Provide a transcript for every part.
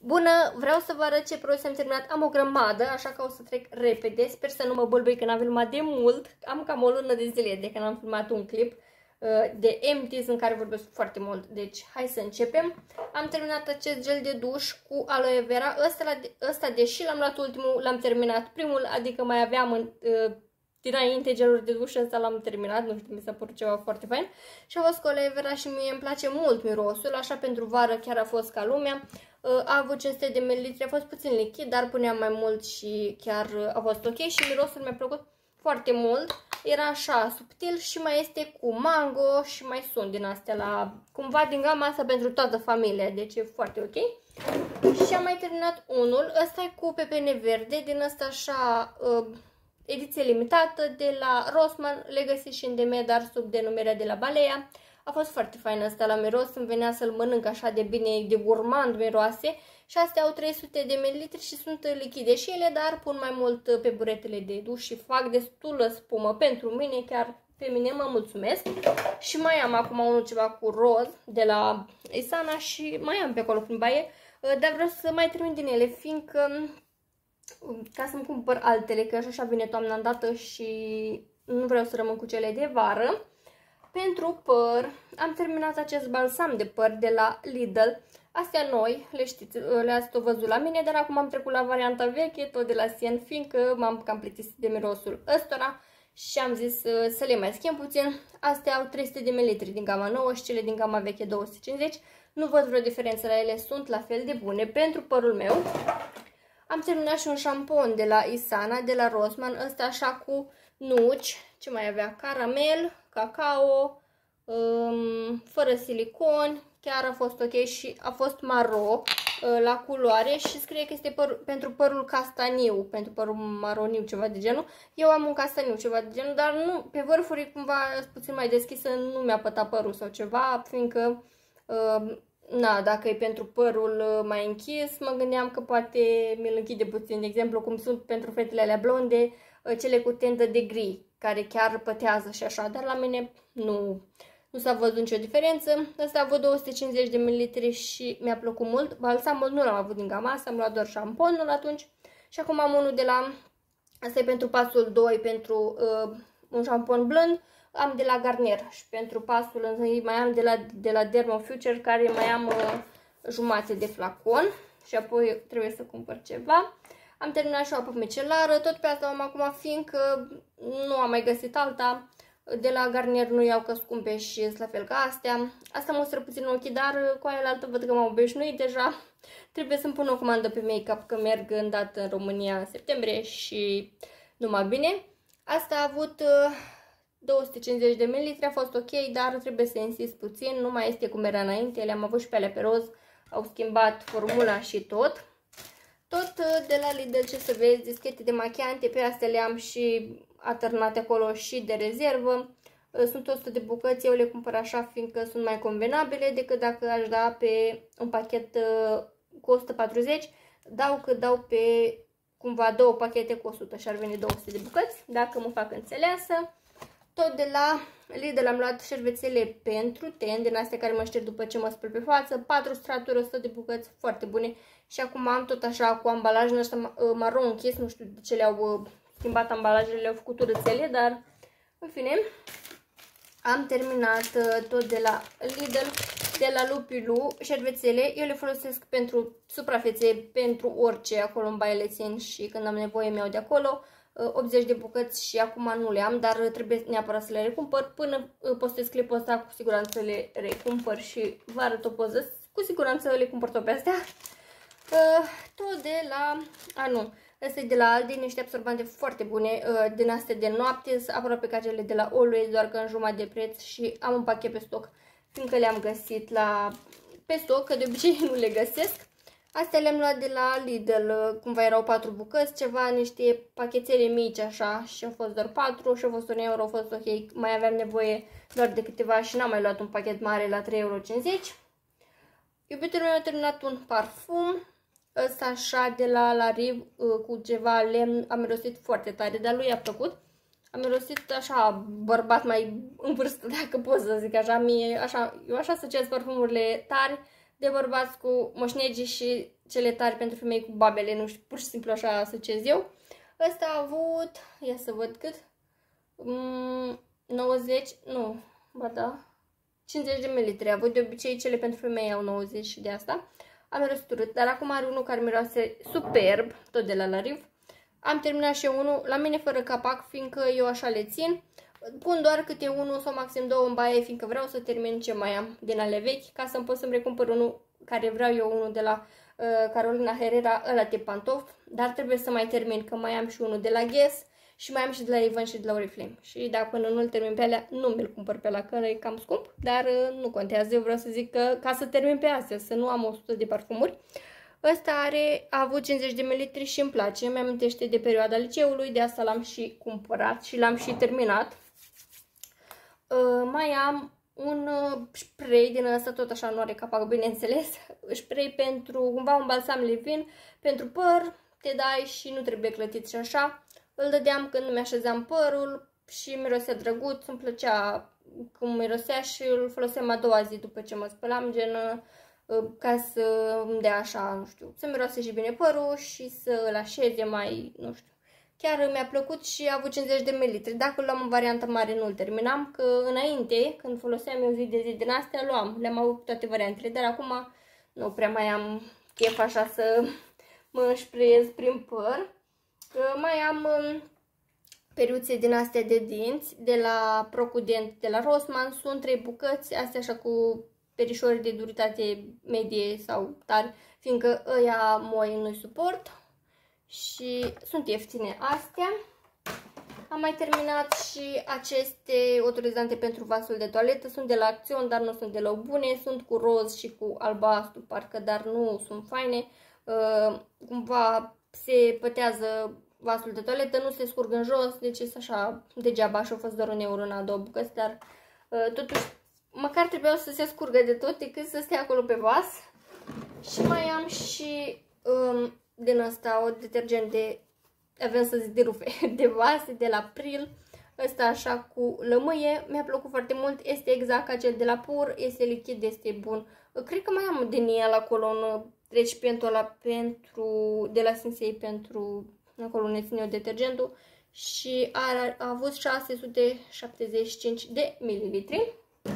Bună, vreau să vă arăt ce produse am terminat. Am o grămadă, așa că o să trec repede. Sper să nu mă bâlbâi că n-am filmat de mult. Am cam o lună de zile de când am filmat un clip de empties în care vorbesc foarte mult. Deci, hai să începem. Am terminat acest gel de duș cu aloe vera. Ăsta deși l-am luat ultimul, l-am terminat primul, adică mai aveam dinainte geluri de duș, ăsta l-am terminat, nu știu, mi s-a părut ceva foarte fain. Și a fost cu aloe vera și mie îmi place mult mirosul, așa pentru vară chiar a fost ca lumea. A avut 500 de ml, a fost puțin lichid, dar puneam mai mult și chiar a fost ok și mirosul mi-a plăcut foarte mult. Era așa subtil și mai este cu mango și mai sunt din astea cumva din gama asta pentru toată familia, deci e foarte ok. Și am mai terminat unul, ăsta e cu pepene verde, din ăsta așa ediție limitată de la Rossmann, le găsiți și în DM, dar sub denumirea de la Balea. A fost foarte fain ăsta la miros, îmi venea să-l mănânc așa de bine, de gurmand miroase. Și astea au 300 de ml și sunt lichide și ele, dar pun mai mult pe buretele de duș și fac destulă spumă pentru mine, chiar pe mine mă mulțumesc. Și mai am acum unul ceva cu roz de la Isana și mai am pe acolo prin baie, dar vreau să mai termin din ele, fiindcă ca să-mi cumpăr altele, că așa vine toamna îndată și nu vreau să rămân cu cele de vară. Pentru păr, am terminat acest balsam de păr de la Lidl. Astea noi, le știți, le-ați tot văzut la mine, dar acum am trecut la varianta veche, tot de la Sien, fiindcă m-am cam plictisit de mirosul ăstora și am zis să le mai schimb puțin. Astea au 300 de ml din gama nouă și cele din gama veche 250. Nu văd vreo diferență la ele, sunt la fel de bune pentru părul meu. Am terminat și un șampon de la Isana, de la Rossmann, ăsta așa cu nuci, ce mai avea, caramel, cacao, fără silicon, chiar a fost ok și a fost maro la culoare și scrie că este pentru părul castaniu, pentru părul maroniu, ceva de genul. Eu am un castaniu, ceva de genul, dar nu, pe vârfuri cumva puțin mai deschisă, nu mi-a pătat părul sau ceva, fiindcă na, dacă e pentru părul mai închis, mă gândeam că poate mi-l închide puțin, de exemplu cum sunt pentru fetele alea blonde, cele cu tendă de gri, care chiar pătează și așa, dar la mine nu s-a văzut nicio diferență. Asta a avut 250 de ml și mi-a plăcut mult. Balsamul nu l-am avut din gama asta, am luat doar șamponul atunci. Și acum am unul de la, asta e pentru pasul 2, pentru un șampon blând. Am de la Garnier și pentru pasul întâi mai am de la Dermo Future, care mai am jumate de flacon și apoi trebuie să cumpăr ceva. Am terminat și o apă micelară, tot pe asta am acum, fiindcă nu am mai găsit alta. De la Garnier nu iau că scumpe și sunt la fel ca astea. Asta mă ostră puțin ochii, dar cu aia altă văd că m-am obișnuit deja. Trebuie să-mi pun o comandă pe make-up, că merg îndată în România în septembrie și numai bine. Asta a avut 250 de ml, a fost ok, dar trebuie să insist puțin, nu mai este cum era înainte, le-am avut și pe alea pe roz, au schimbat formula și tot. Tot de la Lidl, ce să vezi, dischete de machiante, pe astea le am și atârnate acolo și de rezervă. Sunt 100 de bucăți, eu le cumpăr așa fiindcă sunt mai convenabile decât dacă aș da pe un pachet cu 140. Dau pe cumva două pachete cu 100 și ar veni 200 de bucăți, dacă mă fac înțeleasă. Tot de la Lidl am luat șervețele pentru ten, din astea care mă șterg după ce mă spăl pe față, 4 straturi, 100 de bucăți, foarte bune. Și acum am tot așa cu ambalajul ăsta maro închis, nu știu de ce le-au schimbat ambalajele, le-au făcut urățele, dar în fine. Am terminat tot de la Lidl, de la Lupilu, șervețele. Eu le folosesc pentru suprafețe, pentru orice, acolo în baie le țin și când am nevoie mi-au de acolo. 80 de bucăți și acum nu le am, dar trebuie neapărat să le recumpăr. Până postez clipul ăsta, cu siguranță le recumpăr și vă arăt o poză. Cu siguranță le cumpăr tot pe astea. Tot de la... Asta e de la Aldi, niște absorbante foarte bune, din astea de noapte, aproape ca cele de la Always, doar că în jumătate de preț și am un pachet pe stoc, fiindcă le-am găsit pe stoc, că de obicei nu le găsesc. Astea le-am luat de la Lidl, cumva erau 4 bucăți, ceva, niște pachetele mici așa și au fost doar 4 și au fost 1 euro, au fost ok, mai aveam nevoie doar de câteva și n-am mai luat un pachet mare la 3,50 euro. Iubitul meu a terminat un parfum, ăsta așa de la Riv cu ceva lemn, a mirosit foarte tare, dar lui a plăcut. A mirosit așa bărbat mai în vârstă, dacă pot să zic așa, eu așa asociez parfumurile tari, de bărbați cu moșnegii și cele tari pentru femei cu babele, nu știu, pur și simplu așa asociez eu. Ăsta a avut, ia să văd cât, 90, nu, ba da, 50 de mililitri. A avut, de obicei cele pentru femei au 90 și de asta. Am mirosit urât, dar acum are unul care miroase superb, tot de la Lariv. Am terminat și eu unul, la mine fără capac, fiindcă eu așa le țin. Pun doar câte unul sau maxim două în baie, fiindcă vreau să termin ce mai am din ale vechi, ca să-mi pot să-mi recompăr unul care vreau eu, unul de la Carolina Herrera, ăla de pantof, dar trebuie să mai termin, că mai am și unul de la Guess și mai am și de la Avon și de la Oriflame. Și dacă până nu-l termin pe alea, nu mi-l cumpăr pe la că e cam scump, dar nu contează, eu vreau să zic că ca să termin pe astea, să nu am 100 de parfumuri. Ăsta a avut 50 de ml și îmi place, mi-amintește de perioada liceului, de asta l-am și cumpărat și l-am și terminat. Mai am un spray din ăsta, tot așa nu are capac, bineînțeles, spray pentru cumva un balsam leave-in pentru păr, te dai și nu trebuie clătit și așa. Îl dădeam când mi-așezam părul și mirosea drăguț, îmi plăcea cum mirosea și îl foloseam a doua zi după ce mă spălam, gen ca să îmi dea așa, nu știu, să miroase și bine părul și să îl așeze mai, nu știu. Chiar mi-a plăcut și a avut 50 de ml. Dacă îl luam în variantă mare, nu îl terminam, că înainte, când foloseam eu zi de zi din astea, le-am avut toate variantele, dar acum nu prea mai am chef așa să mă șpreiez prin păr. Mai am periuțe din astea de dinți, de la Procudent, de la Rossmann, sunt 3 bucăți, astea așa cu perișori de duritate medie sau tari, fiindcă ăia moi nu-i suport. Și sunt ieftine astea. Am mai terminat și aceste odorizante pentru vasul de toaletă. Sunt de la Acțion, dar nu sunt deloc bune. Sunt cu roz și cu albastru, parcă, dar nu sunt faine. Cumva se pătează vasul de toaletă, nu se scurg în jos, deci este așa degeaba și a fost doar 1 euro în 2 bucăți, dar totuși măcar trebuiau să se scurgă de tot decât să stea acolo pe vas. Și mai am și din asta o detergent de, avem să zic de rufe, de vase, de la Pril. Ăsta așa cu lămâie, mi-a plăcut foarte mult, este exact ca cel de la Pur, este lichid, este bun. Cred că mai am din el acolo în recipientul ăla de la Sinsei pentru, acolo unde țin eu detergentul și a avut 675 de mililitri.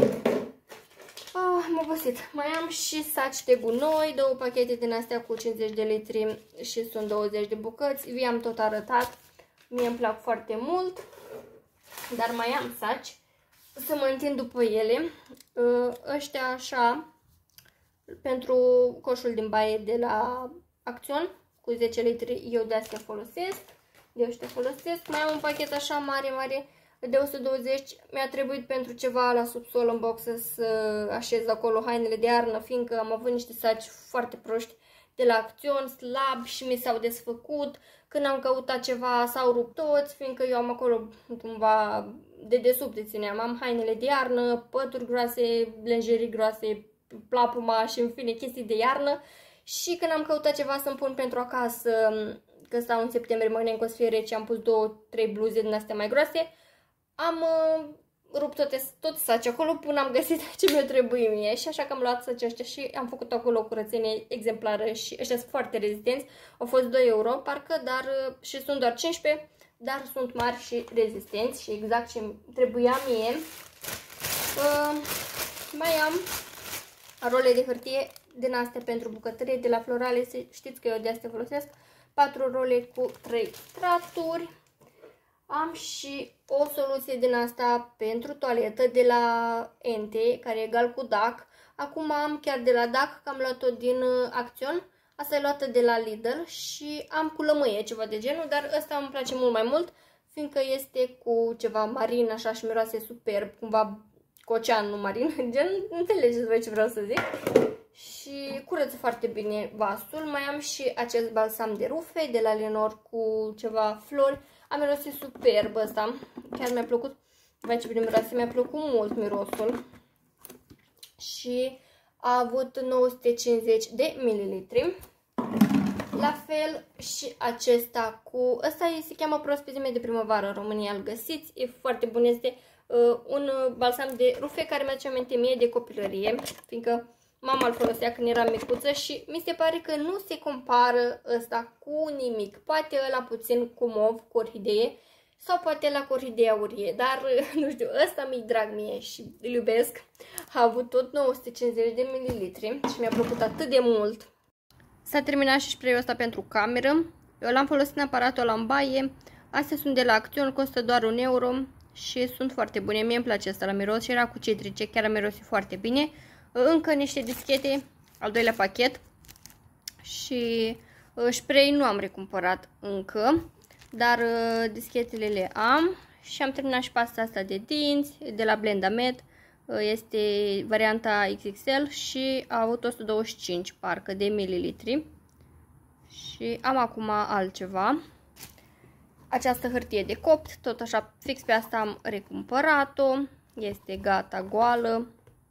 Am obosit. Mai am și saci de gunoi, 2 pachete din astea cu 50 de litri și sunt 20 de bucăți. Vi-am tot arătat. Mie îmi plac foarte mult, dar mai am saci. Să mă întind după ele. Ăștia așa, pentru coșul din baie de la Acțion, cu 10 litri, eu de astea folosesc. De ăștia folosesc. Mai am un pachet așa mare, mare, de 120, mi-a trebuit pentru ceva la subsol în boxă să așez acolo hainele de iarnă, fiindcă am avut niște saci foarte proști de la Acțion, slab și mi s-au desfăcut. Când am căutat ceva s-au rupt toți, fiindcă eu am acolo cumva de desubt de țineam. Am hainele de iarnă, pături groase, lenjerii groase, plapuma și în fine chestii de iarnă. Și când am căutat ceva să-mi pun pentru acasă, că stau în septembrie, mă gândeam că o să fie rece, am pus 2-3 bluze din astea mai groase. Am rupt tot saci acolo până am găsit ce mi-o trebuie mie și așa că am luat saci ăștia și am făcut acolo o curățenie exemplară și ăștia sunt foarte rezistenți. Au fost 2 euro parcă, dar și sunt doar 15, dar sunt mari și rezistenți și exact ce trebuia mie. Mai am role de hârtie din astea pentru bucătărie de la Florale, știți că eu de astea folosesc, 4 role cu 3 straturi. Am și o soluție din asta pentru toaletă de la Ente, care e egal cu DAC. Acum am chiar de la DAC, că am luat-o din Acțion. Asta e luată de la Lidl și am cu lămâie, ceva de genul, dar ăsta îmi place mult mai mult, fiindcă este cu ceva marin, așa, și miroase superb, cumva cu ocean, nu marin, gen, înțelegeți voi ce vreau să zic. Și curăță foarte bine vasul. Mai am și acest balsam de rufe de la Lenor cu ceva flori. Am mirosit superb ăsta, chiar mi-a plăcut, vai ce bine miroase, mi-a plăcut mult mirosul. Și a avut 950 de mililitri. La fel și acesta cu, ăsta se cheamă Prospezime de primăvară în România, îl găsiți, e foarte bun, este un balsam de rufe care mi-aduce aminte mie de copilărie, fiindcă Mama îl folosea când era micuță și mi se pare că nu se compară ăsta cu nimic. Poate ăla puțin cu mov, cu orhidee, sau poate la cu orhidee aurie, dar nu știu, ăsta mi-i drag mie și îl iubesc. A avut tot 950 de mililitri și mi-a plăcut atât de mult. S-a terminat și spray-ul ăsta pentru cameră. Eu l-am folosit în aparatul ăla în baie. Astea sunt de la Acțion, costă doar 1 euro și sunt foarte bune. Mie îmi place asta la miros și era cu citrice, chiar a mirosit foarte bine. Încă niște dischete, al doilea pachet. Și spray nu am recumpărat încă, dar dischetele le am. Și am terminat și pasta asta de dinți, de la Blendamed. Este varianta XXL și a avut 125 parcă de mililitri. Și am acum altceva. Această hârtie de copt, tot așa fix pe asta am recumpărat-o. Este gata, goală.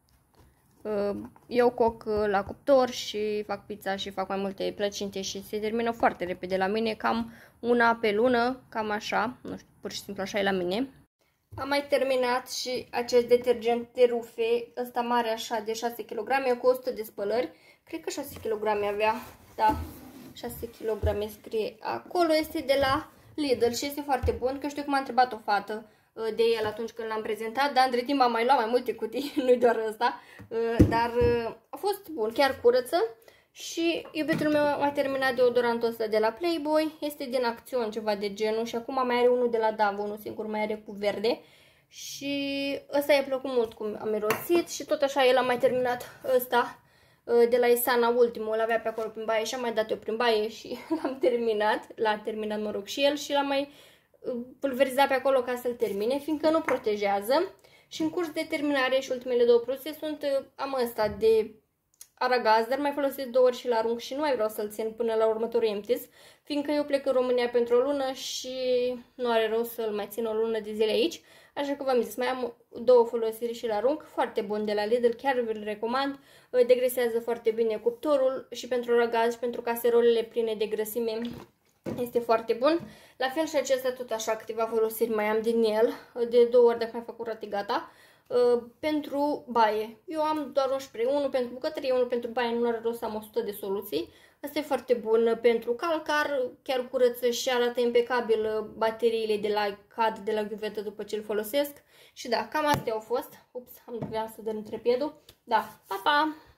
Eu coc la cuptor și fac pizza și fac mai multe plăcinte și se termină foarte repede la mine, cam una pe lună, cam așa, nu știu, pur și simplu așa e la mine. Am mai terminat și acest detergent de rufe, ăsta mare așa de 6 kg, cu 100 de spălări, cred că 6 kg avea, da, 6 kg scrie acolo, este de la Lidl și este foarte bun, că știu că m-a întrebat o fată de el atunci când l-am prezentat, dar între timp am mai luat mai multe cutii, nu-i doar ăsta, dar a fost bun, chiar curăță. Și iubitul meu a terminat deodorantul ăsta de la Playboy, este din Acțion ceva de genul și acum mai are unul de la Davo, unul singur mai are cu verde și ăsta i-a plăcut mult cum a mirosit și tot așa el a mai terminat ăsta de la Isana, ultimul, l-avea pe acolo prin baie și am mai dat eu prin baie și l-am terminat, l-a terminat mă rog și el și l-am mai pulverizat pe acolo ca să-l termine, fiindcă nu protejează și în curs de terminare și ultimele două produse sunt, am ăsta de aragaz, dar mai folosesc 2 ori și la arunc și nu mai vreau să-l țin până la următorul empties, fiindcă eu plec în România pentru o lună și nu are rost să-l mai țin o lună de zile aici, așa că v-am zis, mai am 2 folosiri și la arunc, foarte bun de la Lidl, chiar vi-l recomand, degresează foarte bine cuptorul și pentru aragaz și pentru caserolele pline de grăsime este foarte bun. La fel și acesta tot așa, câteva folosiri mai am din el, de 2 ori dacă mai fac curat e gata. Pentru baie. Eu am doar un spray, unul pentru bucătărie, unul pentru baie, nu are rost să am 100 de soluții. Asta e foarte bun pentru calcar, chiar curăță și arată impecabil bateriile de la cad, de la ghiuvetă după ce îl folosesc. Și da, cam astea au fost. Ups, am vrea să dăm trepiedul. Da, pa, pa!